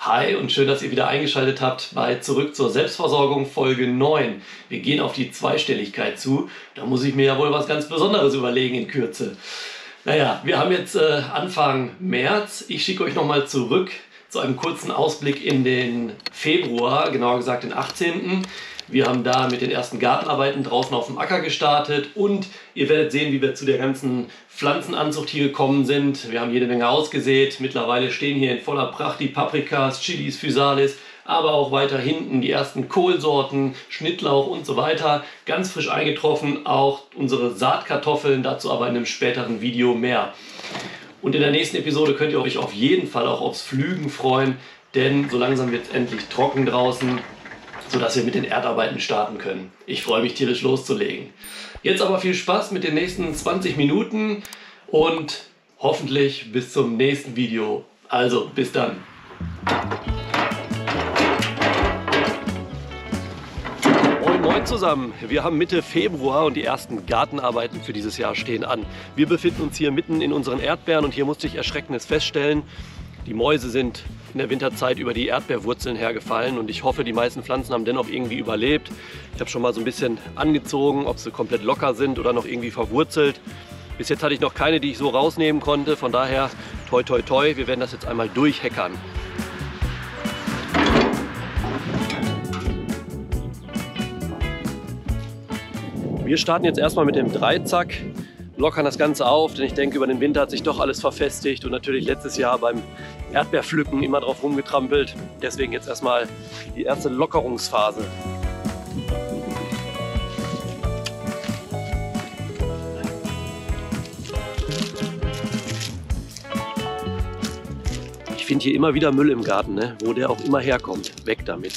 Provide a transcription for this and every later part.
Hi und schön, dass ihr wieder eingeschaltet habt bei Zurück zur Selbstversorgung Folge 9. Wir gehen auf die Zweistelligkeit zu. Da muss ich mir ja wohl was ganz Besonderes überlegen in Kürze. Naja, wir haben jetzt Anfang März. Ich schicke euch nochmal zurück zu einem kurzen Ausblick in den Februar, genauer gesagt den 18. Wir haben da mit den ersten Gartenarbeiten draußen auf dem Acker gestartet und ihr werdet sehen, wie wir zu der ganzen Pflanzenanzucht hier gekommen sind. Wir haben jede Menge ausgesät. Mittlerweile stehen hier in voller Pracht die Paprikas, Chilis, Physalis, aber auch weiter hinten die ersten Kohlsorten, Schnittlauch und so weiter. Ganz frisch eingetroffen auch unsere Saatkartoffeln, dazu aber in einem späteren Video mehr. Und in der nächsten Episode könnt ihr euch auf jeden Fall auch aufs Pflügen freuen, denn so langsam wird es endlich trocken draußen, sodass wir mit den Erdarbeiten starten können. Ich freue mich tierisch loszulegen. Jetzt aber viel Spaß mit den nächsten 20 Minuten und hoffentlich bis zum nächsten Video. Also bis dann. Moin zusammen, wir haben Mitte Februar und die ersten Gartenarbeiten für dieses Jahr stehen an. Wir befinden uns hier mitten in unseren Erdbeeren und hier musste ich Erschreckendes feststellen. Die Mäuse sind in der Winterzeit über die Erdbeerwurzeln hergefallen und ich hoffe, die meisten Pflanzen haben dennoch irgendwie überlebt. Ich habe schon mal so ein bisschen angezogen, ob sie komplett locker sind oder noch irgendwie verwurzelt. Bis jetzt hatte ich noch keine, die ich so rausnehmen konnte, von daher toi toi toi, wir werden das jetzt einmal durchhäckern. Wir starten jetzt erstmal mit dem Dreizack, lockern das Ganze auf, denn ich denke, über den Winter hat sich doch alles verfestigt und natürlich letztes Jahr beim Erdbeerpflücken immer drauf rumgetrampelt. Deswegen jetzt erstmal die erste Lockerungsphase. Ich finde hier immer wieder Müll im Garten, ne? Wo der auch immer herkommt. Weg damit.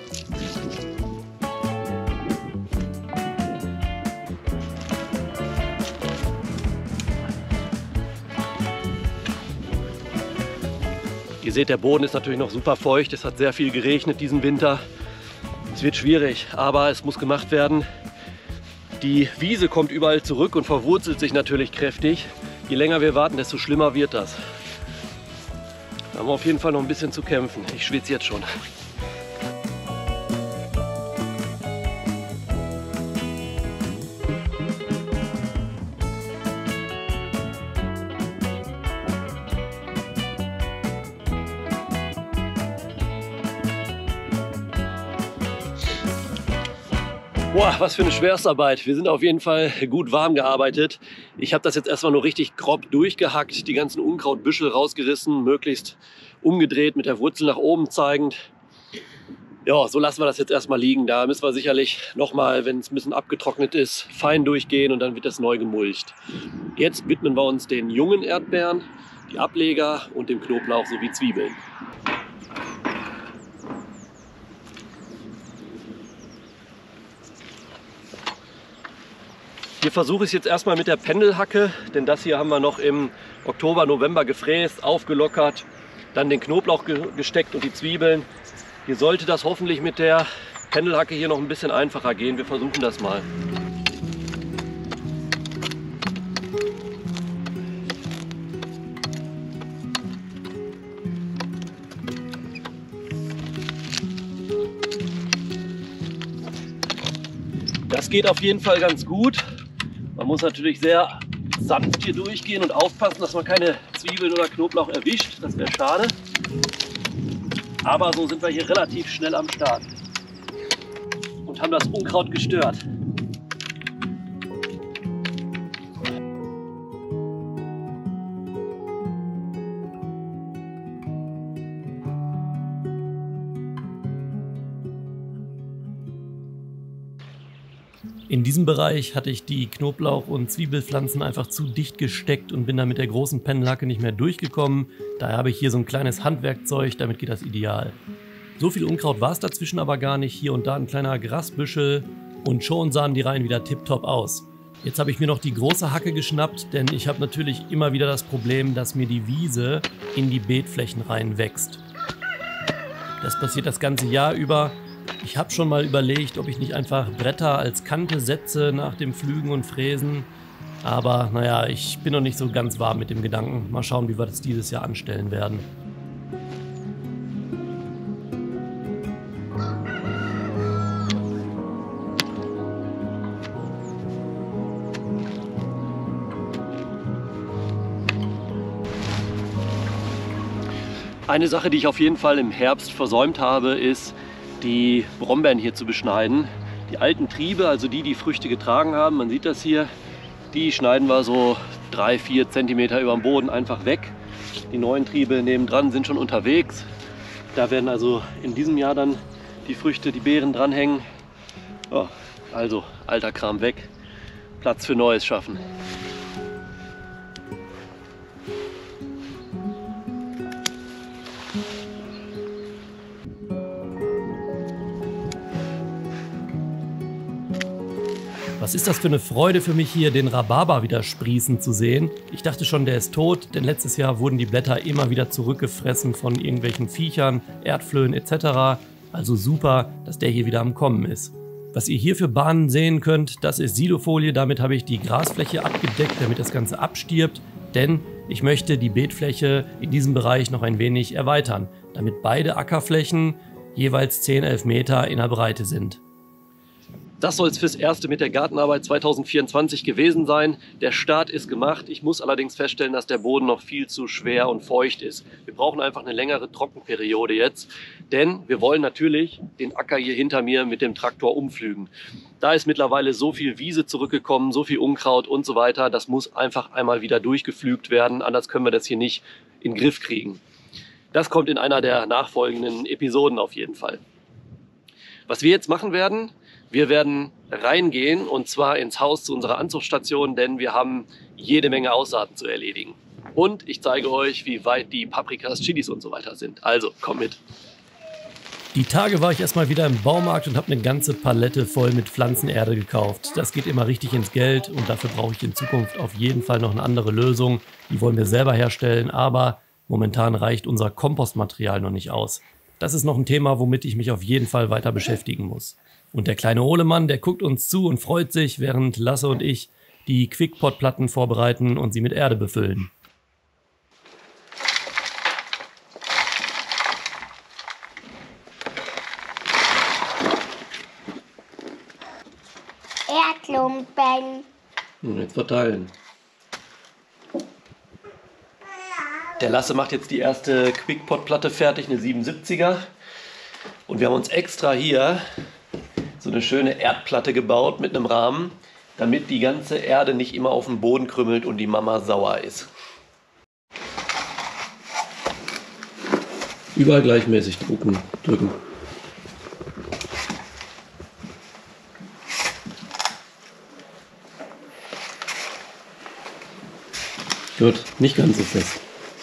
Ihr seht, der Boden ist natürlich noch super feucht. Es hat sehr viel geregnet diesen Winter. Es wird schwierig, aber es muss gemacht werden. Die Wiese kommt überall zurück und verwurzelt sich natürlich kräftig. Je länger wir warten, desto schlimmer wird das. Da haben wir auf jeden Fall noch ein bisschen zu kämpfen. Ich schwitze jetzt schon. Boah, was für eine Schwerstarbeit. Wir sind auf jeden Fall gut warm gearbeitet. Ich habe das jetzt erstmal nur richtig grob durchgehackt, die ganzen Unkrautbüschel rausgerissen, möglichst umgedreht, mit der Wurzel nach oben zeigend. Ja, so lassen wir das jetzt erstmal liegen. Da müssen wir sicherlich nochmal, wenn es ein bisschen abgetrocknet ist, fein durchgehen und dann wird das neu gemulcht. Jetzt widmen wir uns den jungen Erdbeeren, die Ableger und dem Knoblauch sowie Zwiebeln. Hier versuche ich es jetzt erstmal mit der Pendelhacke, denn das hier haben wir noch im Oktober, November gefräst, aufgelockert, dann den Knoblauch gesteckt und die Zwiebeln. Hier sollte das hoffentlich mit der Pendelhacke hier noch ein bisschen einfacher gehen. Wir versuchen das mal. Das geht auf jeden Fall ganz gut. Man muss natürlich sehr sanft hier durchgehen und aufpassen, dass man keine Zwiebeln oder Knoblauch erwischt. Das wäre schade. Aber so sind wir hier relativ schnell am Start und haben das Unkraut gestört. In diesem Bereich hatte ich die Knoblauch- und Zwiebelpflanzen einfach zu dicht gesteckt und bin da mit der großen Pendelhacke nicht mehr durchgekommen. Daher habe ich hier so ein kleines Handwerkzeug, damit geht das ideal. So viel Unkraut war es dazwischen aber gar nicht. Hier und da ein kleiner Grasbüschel und schon sahen die Reihen wieder tipptopp aus. Jetzt habe ich mir noch die große Hacke geschnappt, denn ich habe natürlich immer wieder das Problem, dass mir die Wiese in die Beetflächen rein wächst. Das passiert das ganze Jahr über. Ich habe schon mal überlegt, ob ich nicht einfach Bretter als Kante setze nach dem Pflügen und Fräsen. Aber naja, ich bin noch nicht so ganz warm mit dem Gedanken. Mal schauen, wie wir das dieses Jahr anstellen werden. Eine Sache, die ich auf jeden Fall im Herbst versäumt habe, ist, die Brombeeren hier zu beschneiden. Die alten Triebe, also die Früchte getragen haben, man sieht das hier, die schneiden wir so 3-4 cm über dem Boden einfach weg. Die neuen Triebe nebendran sind schon unterwegs. Da werden also in diesem Jahr dann die Früchte, die Beeren dranhängen. Oh, also alter Kram weg, Platz für Neues schaffen. Was ist das für eine Freude für mich hier, den Rhabarber wieder sprießen zu sehen. Ich dachte schon, der ist tot, denn letztes Jahr wurden die Blätter immer wieder zurückgefressen von irgendwelchen Viechern, Erdflöhen etc. Also super, dass der hier wieder am Kommen ist. Was ihr hier für Bahnen sehen könnt, das ist Silofolie. Damit habe ich die Grasfläche abgedeckt, damit das Ganze abstirbt. Denn ich möchte die Beetfläche in diesem Bereich noch ein wenig erweitern, damit beide Ackerflächen jeweils 10-11 Meter in der Breite sind. Das soll es fürs Erste mit der Gartenarbeit 2024 gewesen sein. Der Start ist gemacht. Ich muss allerdings feststellen, dass der Boden noch viel zu schwer und feucht ist. Wir brauchen einfach eine längere Trockenperiode jetzt, denn wir wollen natürlich den Acker hier hinter mir mit dem Traktor umpflügen. Da ist mittlerweile so viel Wiese zurückgekommen, so viel Unkraut und so weiter. Das muss einfach einmal wieder durchgepflügt werden, anders können wir das hier nicht in den Griff kriegen. Das kommt in einer der nachfolgenden Episoden auf jeden Fall. Was wir jetzt machen werden: Wir werden reingehen und zwar ins Haus zu unserer Anzuchtstation, denn wir haben jede Menge Aussaaten zu erledigen. Und ich zeige euch, wie weit die Paprikas, Chilis und so weiter sind. Also, komm mit. Die Tage war ich erstmal wieder im Baumarkt und habe eine ganze Palette voll mit Pflanzenerde gekauft. Das geht immer richtig ins Geld und dafür brauche ich in Zukunft auf jeden Fall noch eine andere Lösung. Die wollen wir selber herstellen, aber momentan reicht unser Kompostmaterial noch nicht aus. Das ist noch ein Thema, womit ich mich auf jeden Fall weiter beschäftigen muss. Und der kleine Ohlemann, der guckt uns zu und freut sich, während Lasse und ich die Quickpot-Platten vorbereiten und sie mit Erde befüllen. Erdklumpen. Jetzt verteilen. Der Lasse macht jetzt die erste Quickpot-Platte fertig, eine 77er. Und wir haben uns extra hier so eine schöne Erdplatte gebaut mit einem Rahmen, damit die ganze Erde nicht immer auf dem Boden krümmelt und die Mama sauer ist. Überall gleichmäßig drücken. Gut, nicht ganz so fest.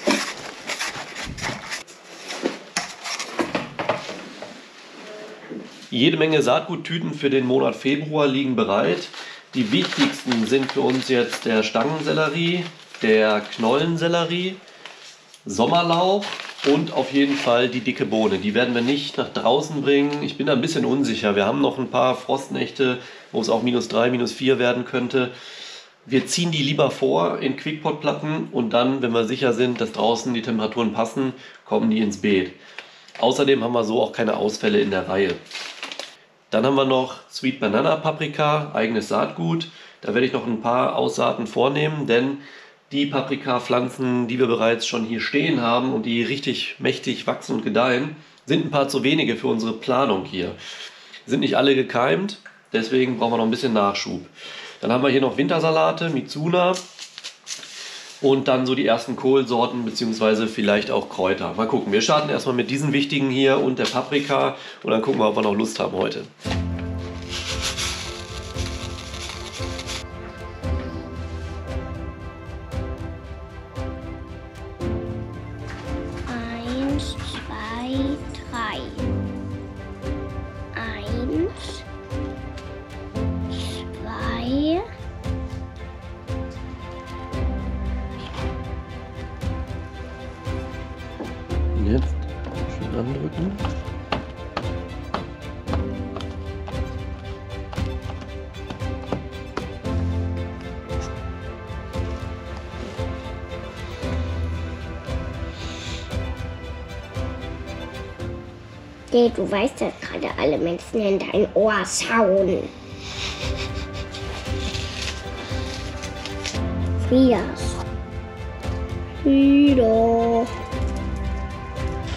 Jede Menge Saatguttüten für den Monat Februar liegen bereit. Die wichtigsten sind für uns jetzt der Stangensellerie, der Knollensellerie, Sommerlauch und auf jeden Fall die dicke Bohne. Die werden wir nicht nach draußen bringen. Ich bin da ein bisschen unsicher. Wir haben noch ein paar Frostnächte, wo es auch -3, -4 werden könnte. Wir ziehen die lieber vor in Quickpot-Platten und dann, wenn wir sicher sind, dass draußen die Temperaturen passen, kommen die ins Beet. Außerdem haben wir so auch keine Ausfälle in der Reihe. Dann haben wir noch Sweet Banana Paprika, eigenes Saatgut. Da werde ich noch ein paar Aussaaten vornehmen, denn die Paprikapflanzen, die wir bereits schon hier stehen haben und die richtig mächtig wachsen und gedeihen, sind ein paar zu wenige für unsere Planung hier. Sind nicht alle gekeimt, deswegen brauchen wir noch ein bisschen Nachschub. Dann haben wir hier noch Wintersalate, Mizuna und dann so die ersten Kohlsorten bzw. vielleicht auch Kräuter. Mal gucken, wir starten erstmal mit diesen wichtigen hier und der Paprika und dann gucken wir, ob wir noch Lust haben heute. Eins, zwei, drei. 1, 2. Jetzt schön andrücken. Du weißt, dass gerade alle Menschen in dein Ohr schauen. Frias. Frieda.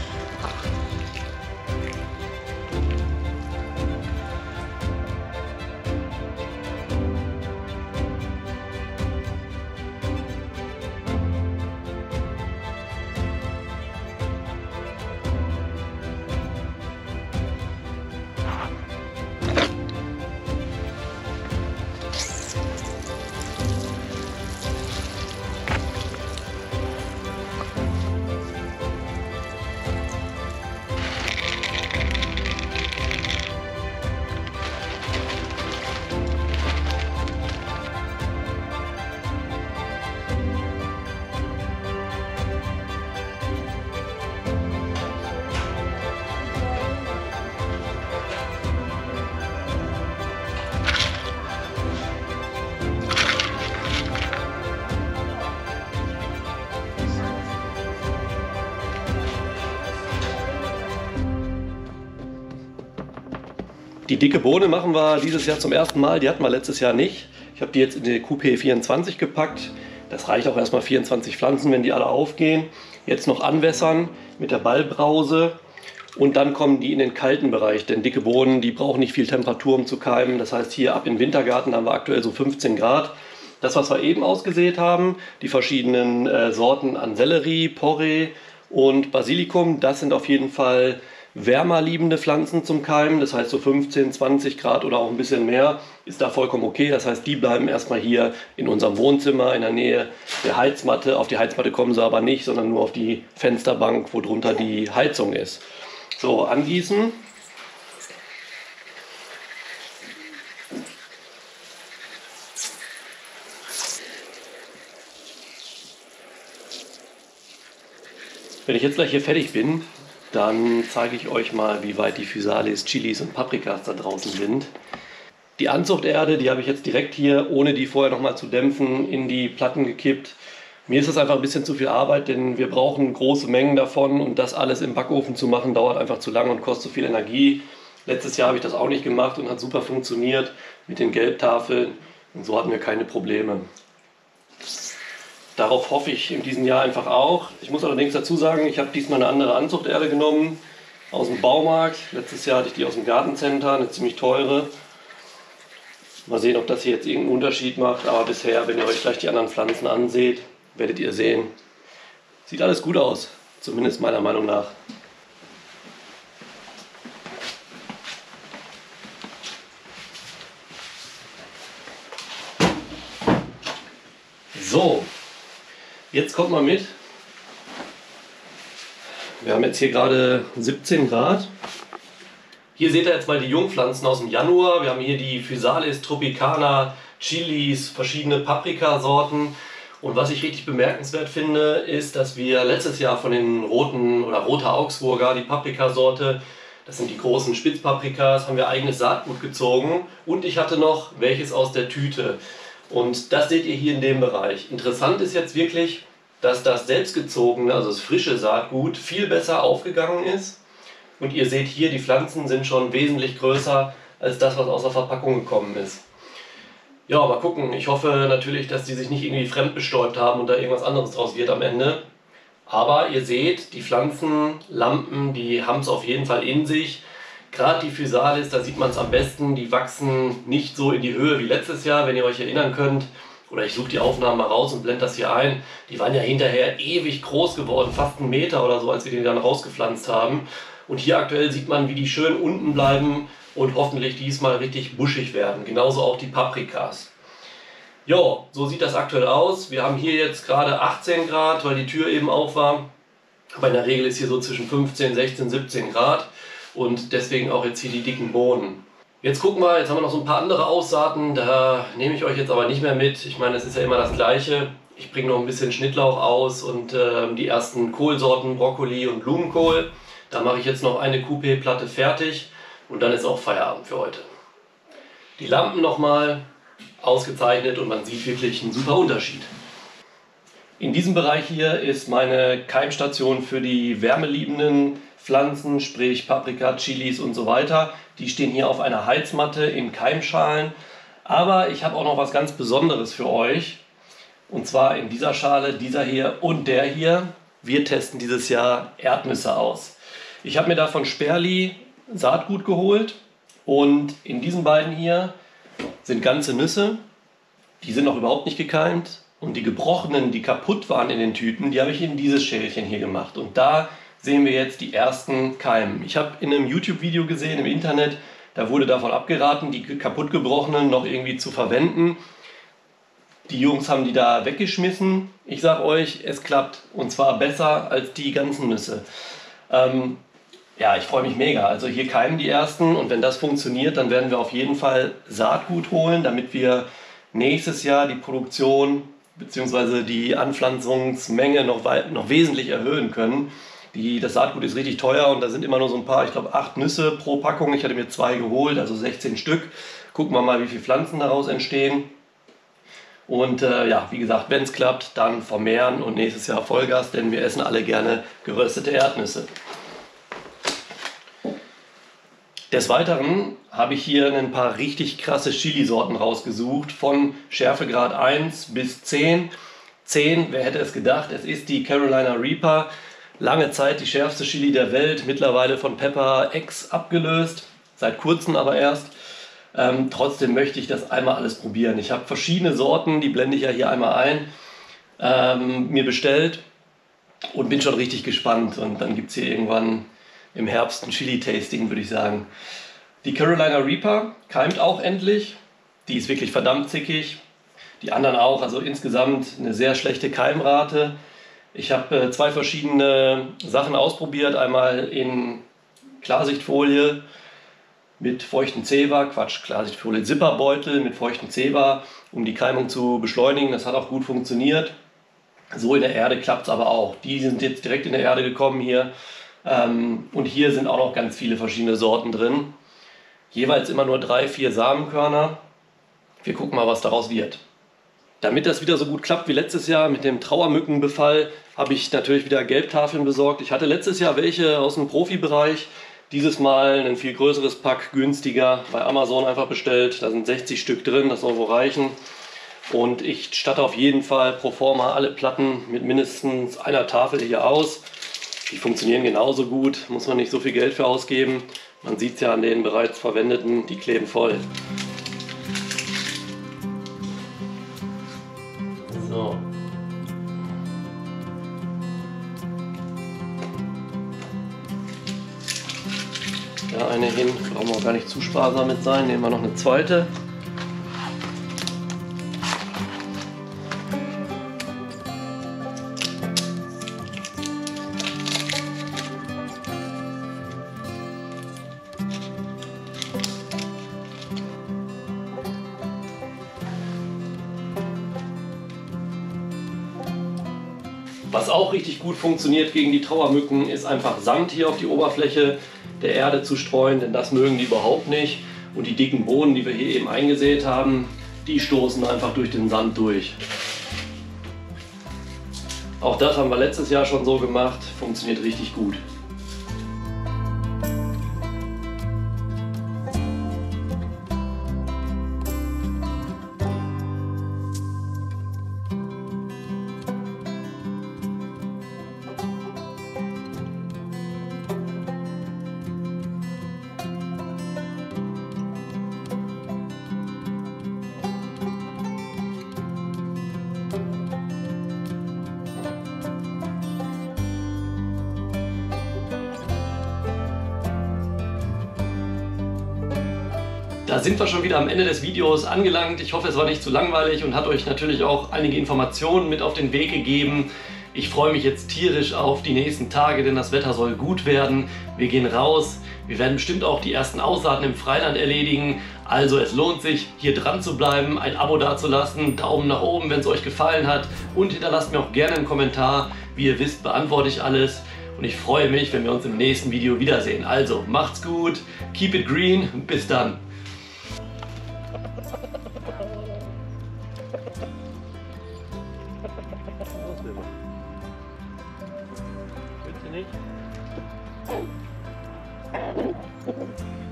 Die dicke Bohne machen wir dieses Jahr zum ersten Mal, die hatten wir letztes Jahr nicht. Ich habe die jetzt in die QP24 gepackt. Das reicht auch erstmal 24 Pflanzen, wenn die alle aufgehen. Jetzt noch anwässern mit der Ballbrause und dann kommen die in den kalten Bereich, denn dicke Bohnen, die brauchen nicht viel Temperatur, um zu keimen. Das heißt, hier ab in den Wintergarten haben wir aktuell so 15 Grad. Das, was wir eben ausgesät haben, die verschiedenen Sorten an Sellerie, Porree und Basilikum, das sind auf jeden Fall wärmer liebende Pflanzen zum Keimen. Das heißt, so 15, 20 Grad oder auch ein bisschen mehr ist da vollkommen okay. Das heißt, die bleiben erstmal hier in unserem Wohnzimmer in der Nähe der Heizmatte. Auf die Heizmatte kommen sie aber nicht, sondern nur auf die Fensterbank, wo drunter die Heizung ist. So, angießen. Wenn ich jetzt gleich hier fertig bin, dann zeige ich euch mal, wie weit die Physalis, Chilis und Paprikas da draußen sind. Die Anzuchterde, die habe ich jetzt direkt hier, ohne die vorher nochmal zu dämpfen, in die Platten gekippt. Mir ist das einfach ein bisschen zu viel Arbeit, denn wir brauchen große Mengen davon und das alles im Backofen zu machen, dauert einfach zu lange und kostet zu viel Energie. Letztes Jahr habe ich das auch nicht gemacht und hat super funktioniert mit den Gelbtafeln und so hatten wir keine Probleme. Darauf hoffe ich in diesem Jahr einfach auch. Ich muss allerdings dazu sagen, ich habe diesmal eine andere Anzuchterde genommen aus dem Baumarkt. Letztes Jahr hatte ich die aus dem Gartencenter, eine ziemlich teure. Mal sehen, ob das hier jetzt irgendeinen Unterschied macht. Aber bisher, wenn ihr euch gleich die anderen Pflanzen anseht, werdet ihr sehen, sieht alles gut aus. Zumindest meiner Meinung nach. So. Jetzt kommt mal mit. Wir haben jetzt hier gerade 17 Grad. Hier seht ihr jetzt mal die Jungpflanzen aus dem Januar. Wir haben hier die Physalis tropicana, Chilis, verschiedene Paprikasorten. Und was ich richtig bemerkenswert finde, ist, dass wir letztes Jahr von den roten oder roter Augsburger, die Paprikasorte, das sind die großen Spitzpaprikas, haben wir eigenes Saatgut gezogen. Und ich hatte noch welches aus der Tüte. Und das seht ihr hier in dem Bereich. Interessant ist jetzt wirklich, dass das selbstgezogene, also das frische Saatgut, viel besser aufgegangen ist. Und ihr seht hier, die Pflanzen sind schon wesentlich größer als das, was aus der Verpackung gekommen ist. Ja, mal gucken. Ich hoffe natürlich, dass die sich nicht irgendwie fremdbestäubt haben und da irgendwas anderes draus wird am Ende. Aber ihr seht, die Pflanzenlampen, die haben es auf jeden Fall in sich. Gerade die Physalis, da sieht man es am besten, die wachsen nicht so in die Höhe wie letztes Jahr, wenn ihr euch erinnern könnt. Oder ich suche die Aufnahmen mal raus und blende das hier ein. Die waren ja hinterher ewig groß geworden, fast 1 Meter oder so, als wir die dann rausgepflanzt haben. Und hier aktuell sieht man, wie die schön unten bleiben und hoffentlich diesmal richtig buschig werden. Genauso auch die Paprikas. Jo, so sieht das aktuell aus. Wir haben hier jetzt gerade 18 Grad, weil die Tür eben auf war. Aber in der Regel ist hier so zwischen 15, 16, 17 Grad. Und deswegen auch jetzt hier die dicken Bohnen. Jetzt gucken wir, jetzt haben wir noch so ein paar andere Aussaaten, da nehme ich euch jetzt aber nicht mehr mit. Ich meine, es ist ja immer das Gleiche. Ich bringe noch ein bisschen Schnittlauch aus und die ersten Kohlsorten, Brokkoli und Blumenkohl. Da mache ich jetzt noch eine QP-Platte fertig und dann ist auch Feierabend für heute. Die Lampen nochmal ausgezeichnet und man sieht wirklich einen super Unterschied. In diesem Bereich hier ist meine Keimstation für die wärmeliebenden Pflanzen, sprich Paprika, Chilis und so weiter. Die stehen hier auf einer Heizmatte in Keimschalen. Aber ich habe auch noch was ganz Besonderes für euch. Und zwar in dieser Schale, dieser hier und der hier. Wir testen dieses Jahr Erdnüsse aus. Ich habe mir da von Sperli Saatgut geholt. Und in diesen beiden hier sind ganze Nüsse. Die sind noch überhaupt nicht gekeimt. Und die gebrochenen, die kaputt waren in den Tüten, die habe ich in dieses Schälchen hier gemacht. Und da sehen wir jetzt die ersten Keimen. Ich habe in einem YouTube-Video gesehen im Internet, da wurde davon abgeraten, die kaputtgebrochenen noch irgendwie zu verwenden. Die Jungs haben die da weggeschmissen. Ich sage euch, es klappt und zwar besser als die ganzen Nüsse. Ja, ich freue mich mega. Also hier keimen die ersten und wenn das funktioniert, dann werden wir auf jeden Fall Saatgut holen, damit wir nächstes Jahr die Produktion bzw. die Anpflanzungsmenge noch wesentlich erhöhen können. Das Saatgut ist richtig teuer und da sind immer nur so ein paar, ich glaube 8 Nüsse pro Packung. Ich hatte mir 2 geholt, also 16 Stück. Gucken wir mal, wie viele Pflanzen daraus entstehen. Und ja, wie gesagt, wenn es klappt, dann vermehren und nächstes Jahr Vollgas, denn wir essen alle gerne geröstete Erdnüsse. Des Weiteren habe ich hier ein paar richtig krasse Chili-Sorten rausgesucht, von Schärfegrad 1 bis 10. 10, wer hätte es gedacht, es ist die Carolina Reaper. Lange Zeit die schärfste Chili der Welt, mittlerweile von Pepper X abgelöst, seit kurzem aber erst. Trotzdem möchte ich das einmal alles probieren. Ich habe verschiedene Sorten, die blende ich ja hier einmal ein, mir bestellt und bin schon richtig gespannt. Und dann gibt es hier irgendwann im Herbst ein Chili-Tasting, würde ich sagen. Die Carolina Reaper keimt auch endlich. Die ist wirklich verdammt zickig. Die anderen auch, also insgesamt eine sehr schlechte Keimrate. Ich habe 2 verschiedene Sachen ausprobiert. Einmal in Klarsichtfolie mit feuchtem Zewa, Klarsichtfolie, Zipperbeutel mit feuchtem Zewa, um die Keimung zu beschleunigen. Das hat auch gut funktioniert. So in der Erde klappt es aber auch. Die sind jetzt direkt in der Erde gekommen hier. Und hier sind auch noch ganz viele verschiedene Sorten drin. Jeweils immer nur 3-4 Samenkörner. Wir gucken mal, was daraus wird. Damit das wieder so gut klappt wie letztes Jahr mit dem Trauermückenbefall, habe ich natürlich wieder Gelbtafeln besorgt. Ich hatte letztes Jahr welche aus dem Profibereich. Dieses Mal ein viel größeres Pack, günstiger, bei Amazon einfach bestellt. Da sind 60 Stück drin, das soll wohl reichen. Und ich statte auf jeden Fall pro forma alle Platten mit mindestens einer Tafel hier aus. Die funktionieren genauso gut, muss man nicht so viel Geld für ausgeben. Man sieht es ja an den bereits verwendeten, die kleben voll. So. Da eine hin, brauchen wir auch gar nicht zu sparsam mit sein, nehmen wir noch eine zweite. Was auch richtig gut funktioniert gegen die Trauermücken, ist einfach Sand hier auf die Oberfläche der Erde zu streuen, denn das mögen die überhaupt nicht. Und die dicken Bohnen, die wir hier eben eingesät haben, die stoßen einfach durch den Sand durch. Auch das haben wir letztes Jahr schon so gemacht, funktioniert richtig gut. Da sind wir schon wieder am Ende des Videos angelangt. Ich hoffe, es war nicht zu langweilig und hat euch natürlich auch einige Informationen mit auf den Weg gegeben. Ich freue mich jetzt tierisch auf die nächsten Tage, denn das Wetter soll gut werden. Wir gehen raus. Wir werden bestimmt auch die ersten Aussaaten im Freiland erledigen. Also es lohnt sich, hier dran zu bleiben, ein Abo dazulassen, Daumen nach oben, wenn es euch gefallen hat. Und hinterlasst mir auch gerne einen Kommentar. Wie ihr wisst, beantworte ich alles. Und ich freue mich, wenn wir uns im nächsten Video wiedersehen. Also macht's gut, keep it green, bis dann. Willst du nicht?